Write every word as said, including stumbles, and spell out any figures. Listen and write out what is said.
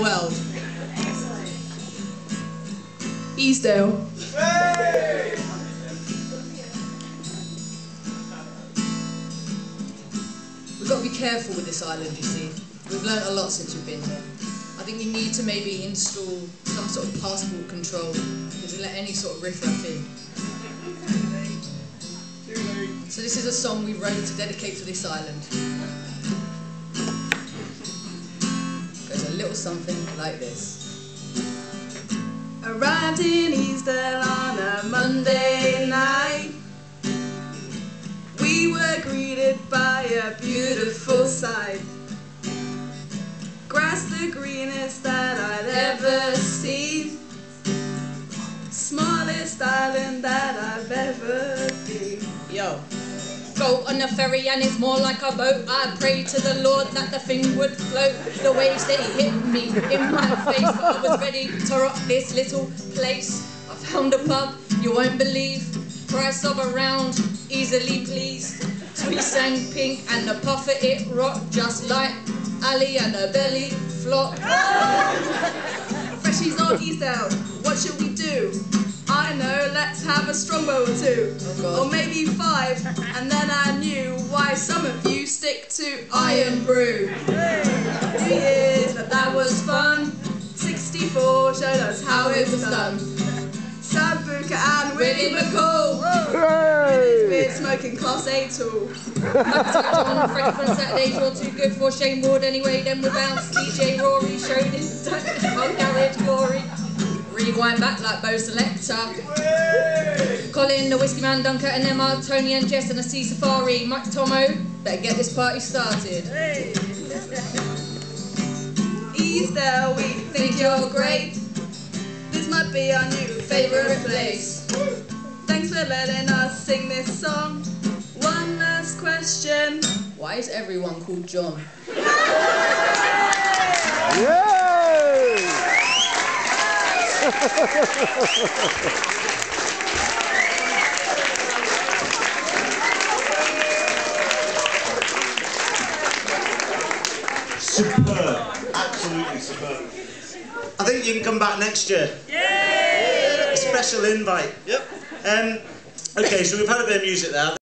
world. Easdale. Hey! We've got to be careful with this island, you see. We've learnt a lot since we've been here. I think you need to maybe install some sort of passport control to let any sort of riffraff in. So this is a song we wrote to dedicate to this island. It goes a little something like this. Arrived in Easdale on a Monday night. We were greeted by a beautiful sight. Grass the greenest that I'd ever seen. Smallest island that I've ever been. Yo. Go on a ferry and it's more like a boat. I pray to the Lord that the thing would float. The waves, they hit me in my face, but I was ready to rock this little place. I found a pub you won't believe. Price of a round, easily pleased. So we sang Pink and the puffer it rocked just like Ali and her belly flop. Freshies on Easdale, what should we do? I know, let's have a strongbow or two. Oh or maybe five, and then I knew why some of you stick to Iron Brew. Two years, but that was fun. sixty-four showed us how it was done. Sam Booker and Willie McCall. With his beard smoking class A tool. On Freddie from Saturdays, you're too good for Shane Ward anyway. Then we bounced D J Rory, showed his on garage glory. Rewind back like Bo Selector. Colin, the Whiskey Man, Dunker and Emma, Tony and Jess and a Sea Safari. Mike Tomo, better get this party started. Hey. Easdale, we think you're great. This might be our new favourite place. Thanks for letting us sing this song. One last question. Why is everyone called John? Superb. Absolutely superb. I think you can come back next year. Yay! A special invite. Yep. Um, okay, so we've had a bit of music there.